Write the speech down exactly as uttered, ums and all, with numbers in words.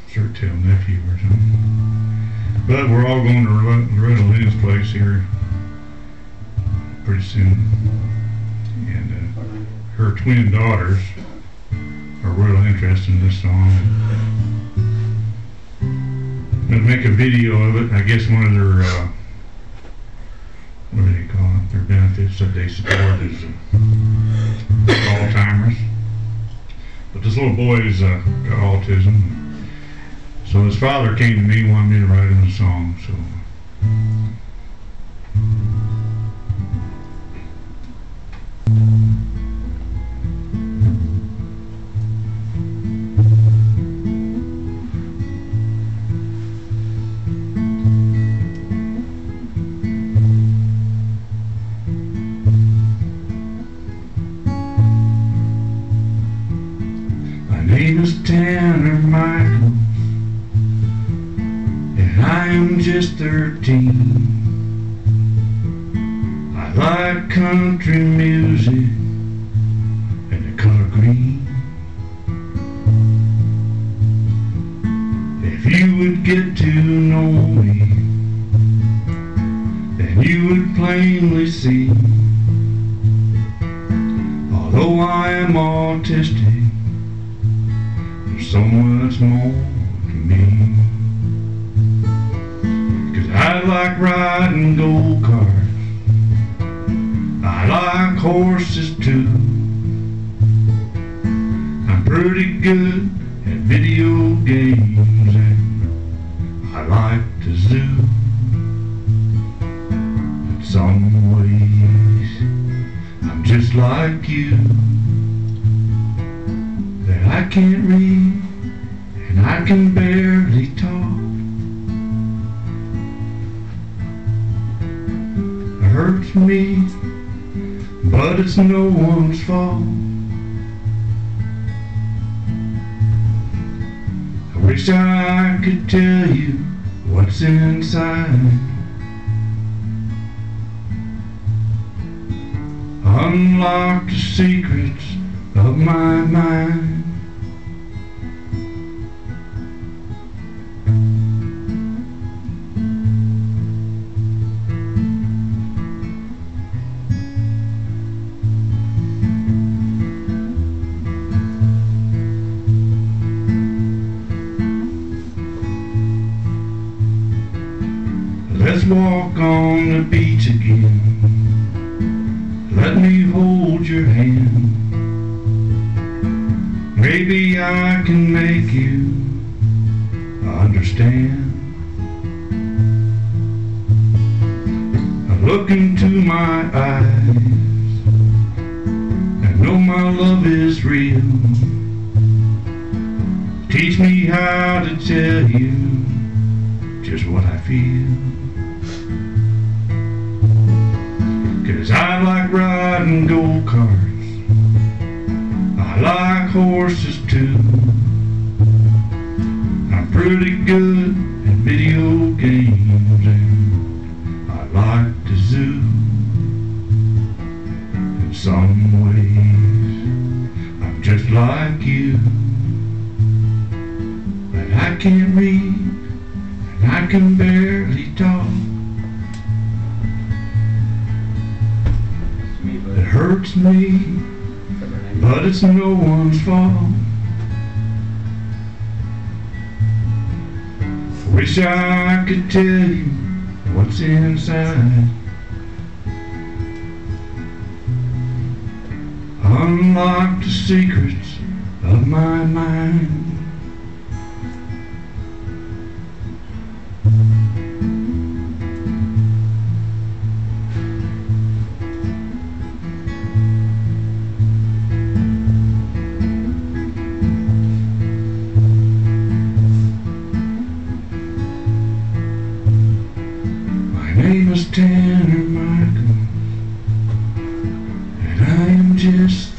Surtail nephew or something. But we're all going to Loretta Lynn's place here pretty soon. And uh, her twin daughters are real interested in this song. I'm going to make a video of it. I guess one of their, uh, what do they call it, their benefits that they support is uh, Alzheimer's. But this little boy's uh, got autism. So his father came to me and wanted me to write him a song. So my name is Tanner Michael. I am just thirteen. I like country music and the color green. If you would get to know me, then you would plainly see, although I am autistic, there's so much more to me. I like riding go-karts, I like horses too. I'm pretty good at video games and I like the zoo. In some ways I'm just like you, that I can't read and I can barely talk. Hurts me, but it's no one's fault. I wish I could tell you what's inside, unlock the secrets of my mind. Let's walk on the beach again. Let me hold your hand. Maybe I can make you understand. I look into my eyes and know my love is real. Teach me how to tell you just what I feel. 'Cause I like riding go-karts, I like horses too. I'm pretty good at video games and I like the zoo. In some ways I'm just like you, but I can't read and I can barely talk. It hurts me, but it's no one's fault. Wish I could tell you what's inside, unlock the secrets of my mind. My name is Tanner Michael, and I am just